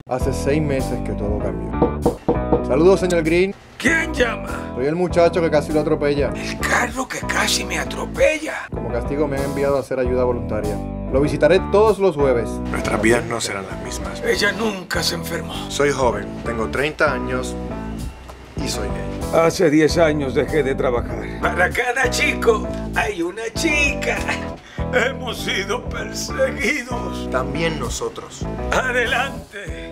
Hace 6 meses que todo cambió. Saludos, señor Green. ¿Quién llama? Soy el muchacho que casi lo atropella. El carro que casi me atropella. Como castigo me han enviado a hacer ayuda voluntaria. Lo visitaré todos los jueves. Nuestras vidas no serán las mismas. Ella nunca se enfermó. Soy joven, tengo 30 años y soy gay. Hace 10 años dejé de trabajar. Para cada chico hay una chica. Hemos sido perseguidos. También nosotros. Adelante.